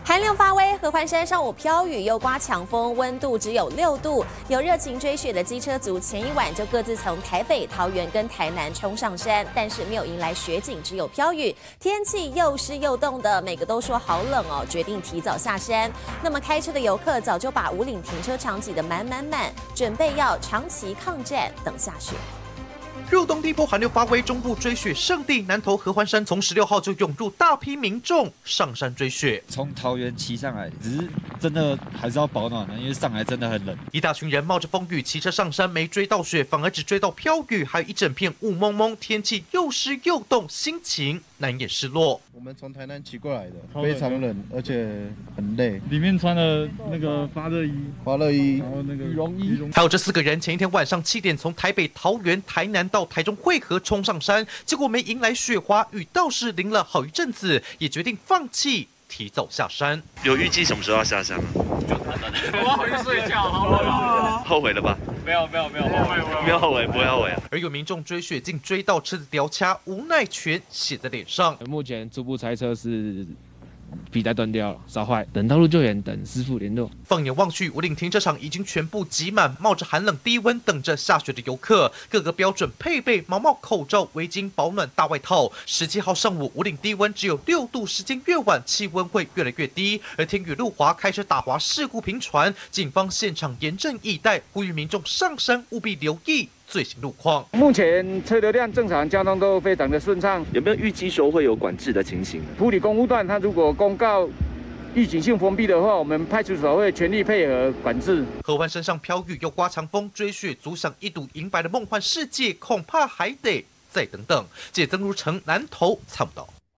寒流发威，合欢山上午飘雨又刮强风，温度只有6度。有热情追雪的机车族，前一晚就各自从台北、桃园跟台南冲上山，但是没有迎来雪景，只有飘雨，天气又湿又冻的，每个都说好冷哦，决定提早下山。那么开车的游客早就把武岭停车场挤得满，准备要长期抗战等下雪。 入冬第一波寒流发威，中部追雪圣地南投合欢山从16号就涌入大批民众上山追雪。 从桃园骑上来，只是真的还是要保暖的，因为上来真的很冷。 一大群人冒着风雨骑车上山，没追到雪，反而只追到飘雨，还有一整片雾蒙蒙，天气又湿又冻，心情难掩失落。 我们从台南骑过来的，非常冷，而且很累。 里面穿了那个发热衣，然后那个羽绒衣。 还有这4个人，前一天晚上7点从台北、桃园、台南到台中汇合冲上山，结果没迎来雪花，雨倒是淋了好一阵子，也决定放弃，提早下山。 有预计什么时候要下山吗？ 就很冷，我要回去睡觉，好冷啊！ 后悔了吧？ 没有后悔， 没有后悔，不会后悔啊。 而有民众追雪竟追到车子掉卡，无奈全写在脸上。 目前初步猜测是 皮带断掉了，烧坏，等道路救援，等师傅联络。 放眼望去，武岭停车场已经全部挤满，冒着寒冷低温等着下雪的游客，个个标准配备毛帽、口罩、围巾、保暖大外套。17号上午，武岭低温只有6度，时间越晚，气温会越来越低。而天雨路滑，开车打滑事故频传，警方现场严阵以待，呼吁民众上山务必留意 最新路况。 目前车流量正常，交通都非常的顺畅。 有没有预计说会有管制的情形？ 埔里公路段，它如果公告预警性封闭的话，我们派出所会全力配合管制。 合欢山上飘雨又刮强风，追雪足想一睹银白的梦幻世界，恐怕还得再等等。记者曾如成南投参报道。